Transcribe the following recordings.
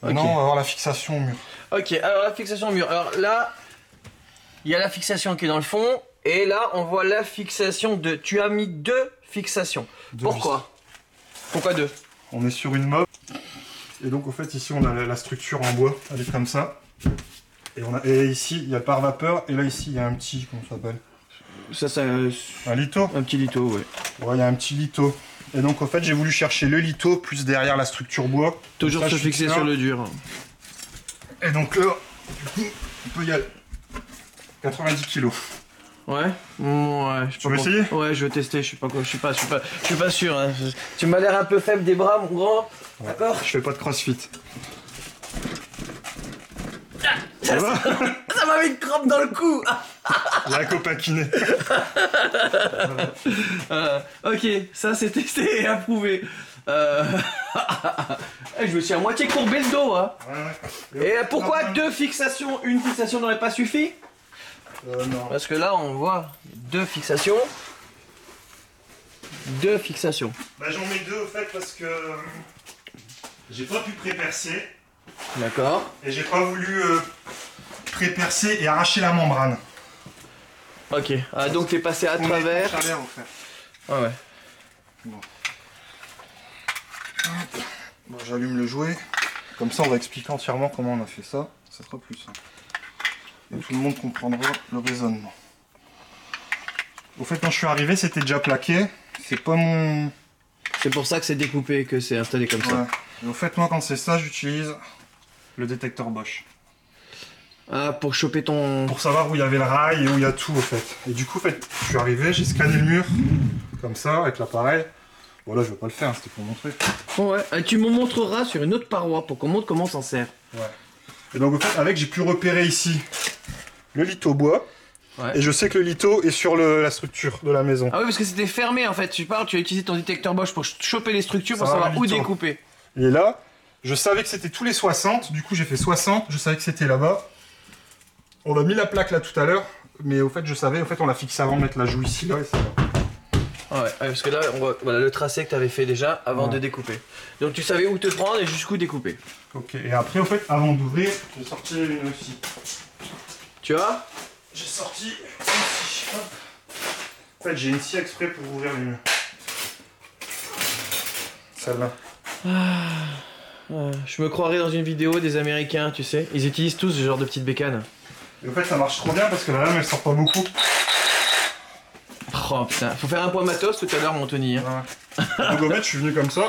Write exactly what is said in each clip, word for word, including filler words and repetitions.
Maintenant, okay. On va voir la fixation au mur. Ok, alors la fixation au mur. Alors là, il y a la fixation qui est dans le fond. Et là, on voit la fixation de... Tu as mis deux fixations. Deux Pourquoi vis. Pourquoi deux? On est sur une mob. Et donc, au fait, ici, on a la structure en bois. Elle est comme ça. Et, on a... et ici, il y a le pare-vapeur. Et là, ici, il y a un petit... Comment ça s'appelle? Ça, c'est un... un litho. Un petit litho, oui. Ouais, il y a un petit litho. Et donc, en fait, j'ai voulu chercher le litho plus derrière la structure bois. Toujours ça, se fixer sur le dur. Et donc là, du coup, on peut y aller. quatre-vingt-dix kilos. Ouais, ouais. Je tu veux essayer? Ouais, je vais tester. Je suis pas, je suis pas, je suis pas, je suis pas sûr. Hein. Tu m'as l'air un peu faible des bras, mon grand. Ouais. D'accord. Je fais pas de crossfit. Ah, ça va. Ça m'a mis une crampe dans le cou. La copain kiné. euh, ok, ça c'est testé et approuvé. Euh... je me suis à moitié courbé le dos. Hein. Ouais, ouais. Et pourquoi non, deux fixations? Une fixation n'aurait pas suffi? Euh, non. Parce que là, on voit deux fixations. Deux fixations. Bah, j'en mets deux au fait parce que j'ai pas pu pré-percer. D'accord. Et j'ai pas voulu euh, pré-percer et arracher la membrane. Ok. Ah, donc t'es passé à on travers. Chaleur, au fait. Ah ouais. Bon. Bon, j'allume le jouet. Comme ça, on va expliquer entièrement comment on a fait ça. Ça sera plus simple. Et tout le monde comprendra le raisonnement. Au fait, quand je suis arrivé, c'était déjà plaqué. C'est pas mon... C'est pour ça que c'est découpé, que c'est installé comme ouais. ça. Et au fait, moi, quand c'est ça, j'utilise le détecteur Bosch. Ah, pour choper ton... Pour savoir où il y avait le rail et où il y a tout, au fait. Et du coup, en fait, je suis arrivé, j'ai scanné le mur, comme ça, avec l'appareil. Bon, là, je vais pas le faire, c'était pour montrer. Ouais, et tu me montreras sur une autre paroi pour qu'on montre comment on s'en sert. Ouais. Et donc, en fait, avec, j'ai pu repérer ici le litho bois. Ouais. Et je sais que le litho est sur le, la structure de la maison. Ah oui, parce que c'était fermé, en fait. Tu parles, tu as utilisé ton détecteur Bosch pour choper les structures, ça pour savoir où découper. Et là, je savais que c'était tous les soixante. Du coup, j'ai fait soixante. Je savais que c'était là-bas. On a mis la plaque là tout à l'heure. Mais au fait, je savais. En fait, on l'a fixé avant de mettre la joue ici, là. Et c'est là. Ah ouais, parce que là, on voit voilà, le tracé que tu avais fait déjà avant ouais. de découper. Donc tu savais où te prendre et jusqu'où découper. Ok, et après, au fait, avant d'ouvrir, j'ai sorti une scie. Tu vois? J'ai sorti une scie. Hop. En fait, j'ai une scie exprès pour ouvrir les murs. Celle-là. Ah, ah, je me croirais dans une vidéo des Américains, tu sais. Ils utilisent tous ce genre de petites bécanes. Et en fait, ça marche trop bien parce que la lame, elle sort pas beaucoup. Oh putain, faut faire un point matos tout à l'heure, mon Tony. Hein. Ouais. Donc, en fait, je suis venu comme ça.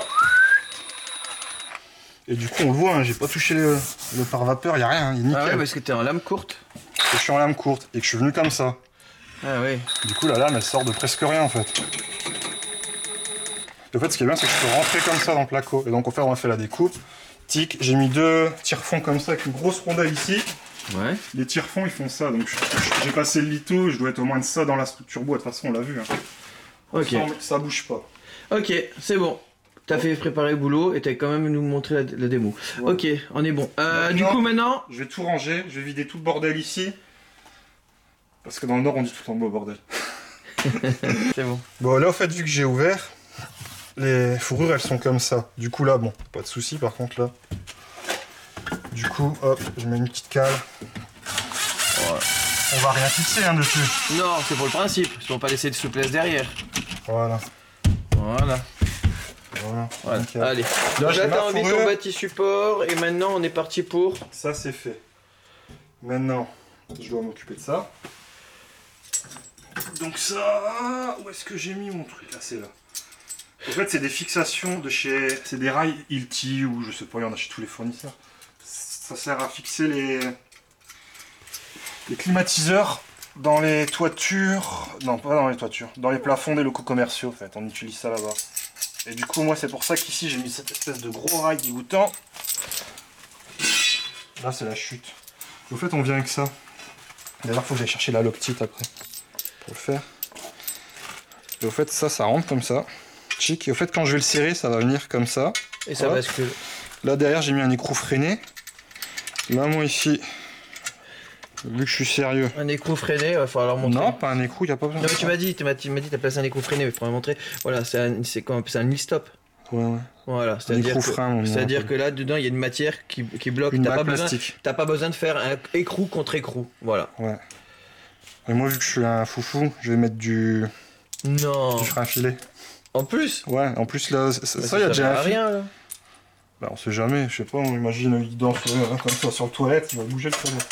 Et du coup, on le voit, hein, j'ai pas touché le, le pare-vapeur, y'a rien, il est nickel. Ah ouais, parce que t'es en lame courte. Et je suis en lame courte et que je suis venu comme ça. Ah ouais. Du coup, la lame, elle sort de presque rien en fait. Et en fait, ce qui est bien, c'est que je peux rentrer comme ça dans le placo. Et donc, en fait, on a fait la découpe. Tic, j'ai mis deux tire-fonds comme ça avec une grosse rondelle ici. Ouais. Les tire-fonds, ils font ça. Donc, j'ai passé le litho, je dois être au moins de ça dans la structure bois. De toute façon, on l'a vu. Hein. Ok. Ça, ça bouge pas. Ok, c'est bon. T'as fait préparer le boulot et t'as quand même nous montré la, la démo. Ouais. Ok, on est bon. Euh, du coup, maintenant... Je vais tout ranger, je vais vider tout le bordel ici. Parce que dans le Nord, on dit tout en beau bordel. C'est bon. Bon, là, en fait, vu que j'ai ouvert, les fourrures, elles sont comme ça. Du coup, là, bon, pas de souci, par contre, là. Du coup, hop, je mets une petite cale. Ouais. On va rien fixer, hein, dessus. Non, c'est pour le principe. Ils vont pas laisser de souplesse derrière. Voilà. Voilà. Voilà. Voilà. Okay. Allez. Là, Donc là, t'as envie ton bâti support et maintenant, on est parti pour... Ça, c'est fait. Maintenant, je dois m'occuper de ça. Donc ça... Où est-ce que j'ai mis mon truc? Là, c'est là. En fait, c'est des fixations de chez... C'est des rails Hilti ou je sais pas, il y en a chez tous les fournisseurs. Ça sert à fixer les... les climatiseurs dans les toitures... Non, pas dans les toitures. Dans les plafonds des locaux commerciaux, en fait. On utilise ça là-bas. Et du coup, moi, c'est pour ça qu'ici, j'ai mis cette espèce de gros rail dégoûtant. Là, c'est la chute. En fait, on vient avec ça. D'ailleurs, il faut que j'aille chercher la loctite après. Pour le faire. Et au fait, ça, ça rentre comme ça. Chic. Et au fait, quand je vais le serrer, ça va venir comme ça. Et ça bascule. Là, derrière, j'ai mis un écrou freiné. Là, moi, ici... Vu que je suis sérieux. Un écrou freiné, il va falloir montrer. Non, pas un écrou, il n'y a pas besoin non, de mais tu m'as dit, tu m'as dit, tu as placé un écrou freiné, il faudra montrer. Voilà, c'est un, c'est un e-stop. Ouais, ouais. Voilà, c'est-à-dire que, c'est-à-dire que là dedans il y a une matière qui, qui bloque. Une T'as pas, balle besoin, plastique. t'as pas besoin de faire un écrou contre écrou. Voilà. Ouais. Et moi, vu que je suis un foufou, je vais mettre du. Non. Du frein filé. En plus. Ouais, en plus là, ça, Bah, ça y a déjà un fil. rien là. Bah, on sait jamais, je sais pas, on imagine il danse euh, comme ça sur le toilette, il va bouger le toilette.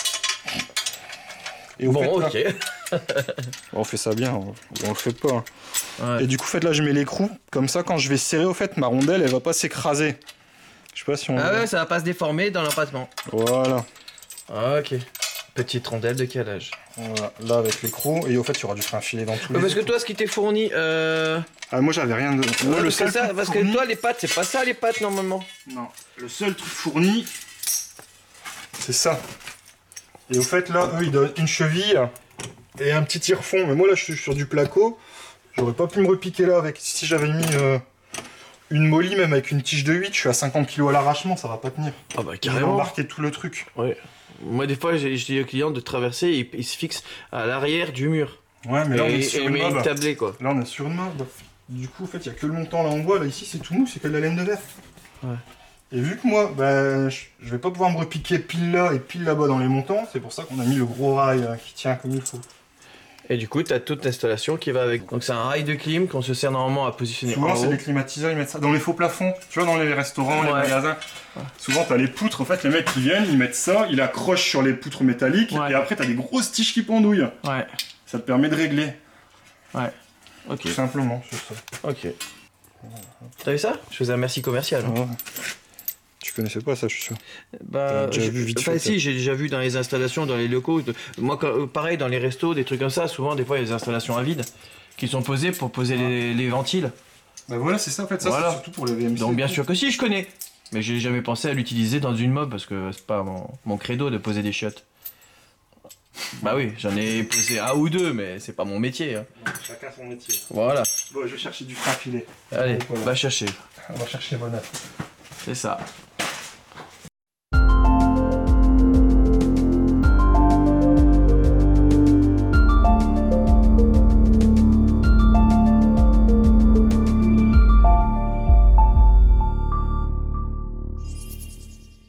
Et au bon, fait, ok. là, on fait ça bien, on, on le fait pas. Hein. Ouais. Et du coup, en fait, là, je mets l'écrou, comme ça, quand je vais serrer, au fait, ma rondelle, elle va pas s'écraser. Je sais pas si on. Ah ouais, ça va pas se déformer dans l'empattement. Voilà. Ok. Petite rondelle de calage. Voilà, là avec l'écrou, et au fait, il y aura du frein filé dans tous Ouais, les. parce que toi, ce qui t'est fourni. Euh... Ah, moi, j'avais rien de. Ouais, Ouais, le parce, seul que ça, truc parce fourni... que toi, les pattes, c'est pas ça les pattes normalement. Non, le seul truc fourni, c'est ça. Et au fait, là, eux, ils donnent une cheville et un petit tire-fond. Mais moi, là, je suis sur du placo. J'aurais pas pu me repiquer là avec. Si j'avais mis euh, une molly, même avec une tige de huit, je suis à cinquante kilos à l'arrachement, ça va pas tenir. Ah bah J'ai carrément. embarqué tout le truc. Ouais. Moi, des fois, j'ai- je dis aux clients de traverser, il, il se fixe à l'arrière du mur. Ouais, mais là, on et est sur et une met une mob. tablée quoi. Là, on est sur une mob. Du coup, en fait, il y a que le montant là en bois. Là, ici, c'est tout mou, c'est que de la laine de verre. Ouais. Et vu que moi, bah, je je vais pas pouvoir me repiquer pile là et pile là-bas dans les montants, c'est pour ça qu'on a mis le gros rail euh, qui tient comme il faut. Et du coup, t'as toute l'installation qui va avec. Donc, c'est un rail de clim qu'on se sert normalement à positionner Souvent, en c'est haut. des climatiseurs, ils mettent ça dans les faux plafonds. Tu vois, dans les restaurants, les Ouais. magasins. Souvent, t'as les poutres. En fait, les mecs qui viennent, ils mettent ça, ils accrochent sur les poutres métalliques. Ouais. Et après, t'as des grosses tiges qui pendouillent. Ouais. Ça te permet de régler. Ouais. Ok. Tout simplement, c'est ça. Ok. T'as vu ça? Je faisais un merci commercial. Ouais. Tu connaissais pas ça, je suis sûr. Bah, T'as déjà je- vu vite enfin, fait, si, j'ai déjà vu dans les installations, dans les locaux. de- Moi, quand- euh, pareil, dans les restos, des trucs comme ça, souvent, des fois, il y a des installations à vide qui sont posées pour poser les, les ventiles. Bah voilà, c'est ça en fait. Ça, Voilà. c'est surtout pour les V M C. Donc, bien sûr que si, je connais. Mais j'ai jamais pensé à l'utiliser dans une mob parce que c'est pas mon, mon credo de poser des chiottes. Bah oui, j'en ai posé un ou deux, mais c'est pas mon métier. Hein. Chacun son métier. Voilà. Bon, je vais chercher du frein filé. Allez, Voilà. va chercher. On va chercher Bonnet. C'est ça.